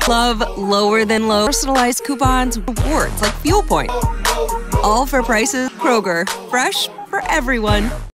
Love lower than low. Personalized coupons, rewards like Fuel Point. All for prices. Kroger, fresh for everyone.